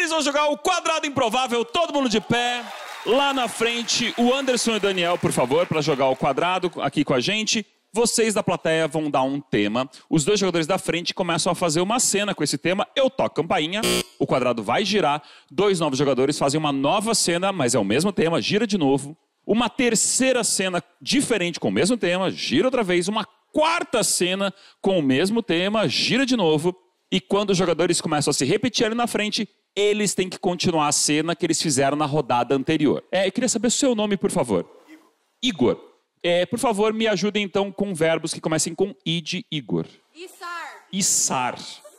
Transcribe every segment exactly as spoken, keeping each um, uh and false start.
Vocês vão jogar o quadrado improvável, todo mundo de pé. Lá na frente, o Anderson e o Daniel, por favor, para jogar o quadrado aqui com a gente. Vocês da plateia vão dar um tema. Os dois jogadores da frente começam a fazer uma cena com esse tema. Eu toco campainha, o quadrado vai girar. Dois novos jogadores fazem uma nova cena, mas é o mesmo tema, gira de novo. Uma terceira cena diferente com o mesmo tema, gira outra vez. Uma quarta cena com o mesmo tema, gira de novo. E quando os jogadores começam a se repetir ali na frente, eles têm que continuar a cena que eles fizeram na rodada anterior. É, eu queria saber o seu nome, por favor. Igor. Igor. É, por favor, me ajudem então com verbos que comecem com I de Igor. Içar. Içar.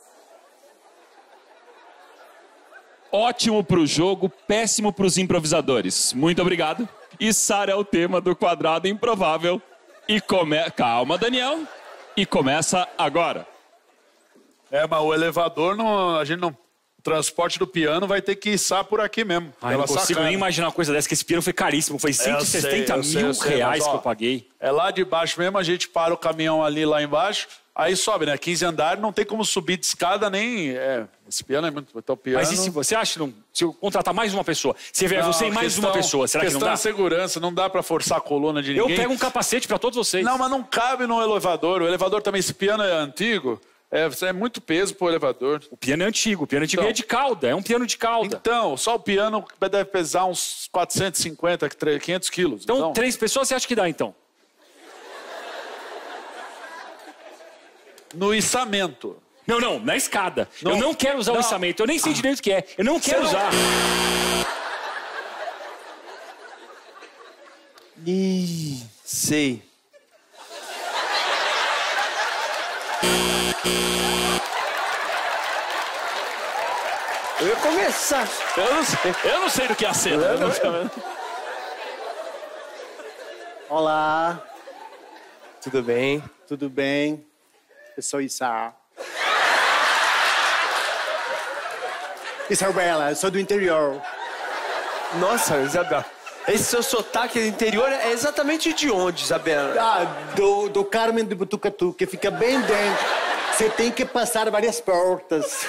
Ótimo pro jogo, péssimo pros improvisadores. Muito obrigado. Içar é o tema do quadrado improvável. E come... Calma, Daniel. E começa agora. É, mas o elevador, não, a gente não... O transporte do piano vai ter que içar por aqui mesmo. Ai, não consigo sacada. nem imaginar uma coisa dessa, que esse piano foi caríssimo. Foi cento e setenta eu sei, mil eu sei, reais mas, ó, que eu paguei. É lá de baixo mesmo, a gente para o caminhão ali lá embaixo, aí sobe, né? quinze andares, não tem como subir de escada nem... É, esse piano é muito... Então, piano... Mas e se você acha que não, se eu contratar mais uma pessoa? Se vier Não, você e mais questão, uma pessoa, será que não questão dá? de segurança, não dá pra forçar a coluna de Eu ninguém. pego um capacete pra todos vocês. Não, mas não cabe no elevador. O elevador também, esse piano é antigo... É, é muito peso pro elevador. O piano é antigo, o piano antigo Então, é de cauda, é um piano de cauda. Então, só o piano deve pesar uns quatrocentos e cinquenta, quinhentos quilos. Então, Então, três pessoas você acha que dá, então? no içamento. Não, não, na escada. Não. Eu não quero usar Não. o içamento, eu nem sei direito o que é. Eu não quero não- usar. Ih, sei. Eu ia começar. Eu não sei, eu não sei do que é a cena. Eu não sei. Olá. Tudo bem? Tudo bem. Eu sou Issa. Isabela, eu sou do interior. Nossa, Isabela. Esse seu sotaque do interior é exatamente de onde, Isabela? Ah, do, do Carmen de Butucatu, que fica bem dentro. Você tem que passar várias portas.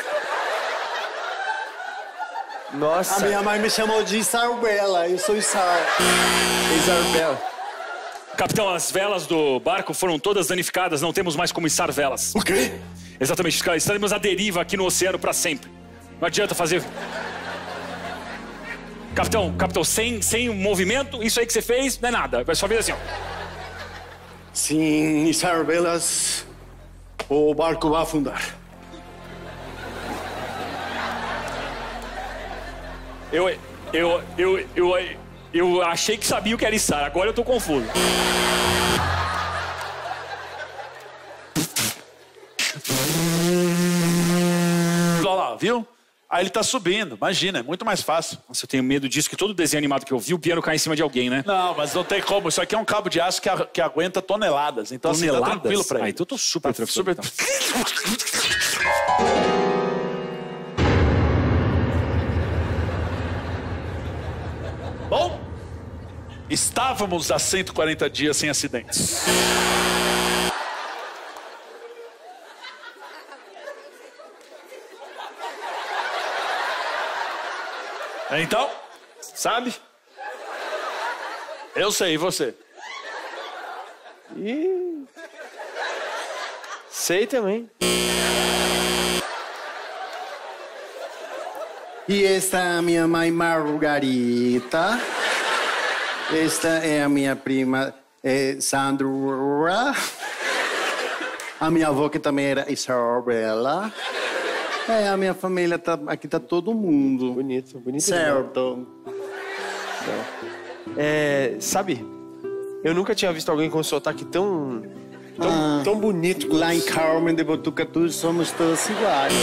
Nossa. A minha mãe me chamou de Isabela, eu sou Issa. Isabela. Capitão, as velas do barco foram todas danificadas, não temos mais como içar velas. O quê? Exatamente, estaremos à deriva aqui no oceano para sempre. Não adianta fazer... Capitão, capitão, sem, sem movimento, isso aí que você fez não é nada. Vai só ver assim, ó. Sim, içar velas, o barco vai afundar. Eu, eu, eu, eu, eu achei que sabia o que era içar, agora eu tô confuso. Olha lá, viu? Aí ele tá subindo, imagina, é muito mais fácil. Nossa, eu tenho medo disso, que todo desenho animado que eu vi, o piano cai em cima de alguém, né? Não, mas não tem como. Isso aqui é um cabo de aço que, a- que aguenta toneladas. Então, assim, tá Toneladas? tranquilo pra ele. Ah, então eu tô super Tá tranquilo. super- Bom, estávamos há cento e quarenta dias sem acidentes. Então, sabe? Eu sei, e você? Ih. Sei também. E esta é a minha mãe Margarita. Esta é a minha prima eh, Sandra. A minha avó que também era Isabela. É, a minha família tá... Aqui tá todo mundo. Bonito, bonito. Certo. É, sabe, eu nunca tinha visto alguém com um sotaque tão... Tão, Ah, tão bonito. Lá em Carmen de Botucatu somos todos iguais.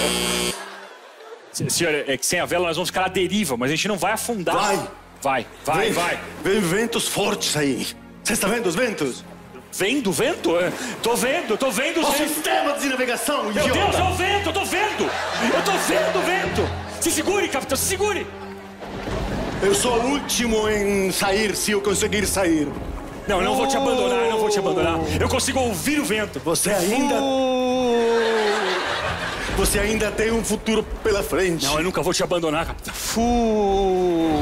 Senhor, é que sem a vela nós vamos ficar à deriva, mas a gente não vai afundar. Vai. Vai, vai, Vem, vai. Vem ventos fortes aí. Você está vendo os ventos? Vem do vento? É. Tô vendo, tô vendo os O ventos. sistema de navegação, Meu idiota! Deus, é o vento, eu tô vendo! Eu tô vendo o vento! Se segure, capitão, se segure! Eu sou o último em sair, se eu conseguir sair. Não, eu não vou te abandonar, eu não vou te abandonar. Eu consigo ouvir o vento. Você ainda... Você ainda tem um futuro pela frente. Não, eu nunca vou te abandonar, capitão. Fu...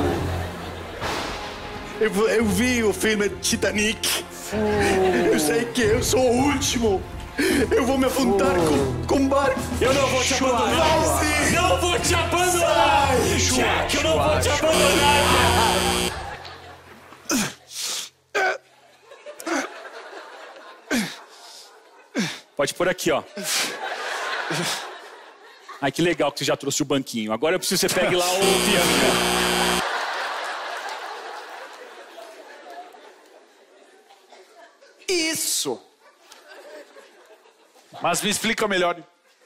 Eu, eu vi o filme Titanic. Fu... Eu sei que eu sou o último. Eu vou me afundar com, com barco. Eu não vou te abandonar. Vai sim. Não vou te abandonar. Sai. Jack, eu não vou te abandonar. Pode pôr aqui, ó. Ai, que legal que você já trouxe o banquinho. Agora eu preciso que você pegue lá o piano. Isso! Mas me explica melhor.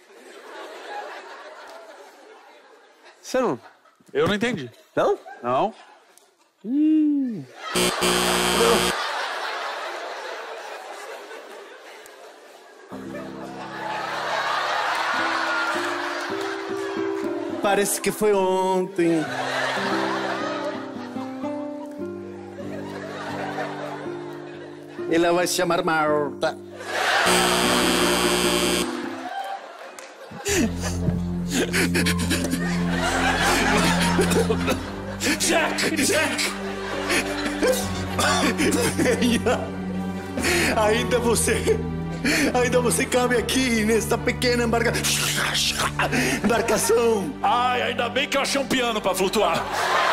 Você não... Eu não entendi. Não? Não? Hum. Não. Parece que foi ontem. Ela vai se chamar Marta. Jack, Jack! Ainda você... Ainda você cabe aqui nesta pequena embarca... embarcação. Ai, ainda bem que eu achei um piano pra flutuar.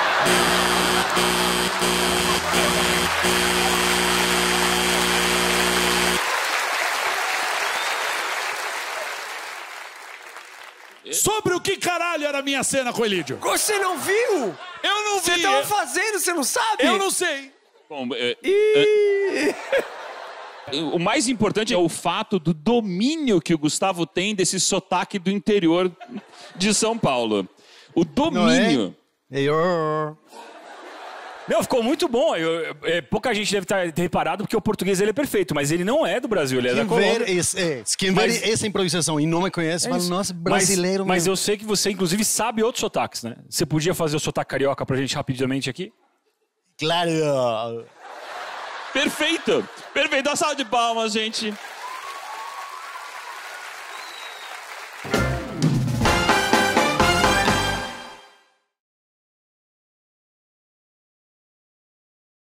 Sobre o que caralho era a minha cena com o Elídio? Você não viu? Eu não vi. Você tava fazendo, você não sabe? Eu não sei. Bom, é, é, o mais importante é o fato do domínio que o Gustavo tem desse sotaque do interior de São Paulo. O domínio. Não é? Eu... Não, ficou muito bom. Eu, é, pouca gente deve ter, ter reparado porque o português ele é perfeito, mas ele não é do Brasil, ele é Quem da Colômbia. ver, esse, é, quem Mas- ver essa improvisação e não me conhece, É fala, isso. nossa, Mas- brasileiro Mas, mesmo. eu sei que você, inclusive, sabe outros sotaques, né? Você podia fazer o sotaque carioca pra gente rapidamente aqui? Claro. Perfeito! Perfeito! Uma salva de palmas, gente.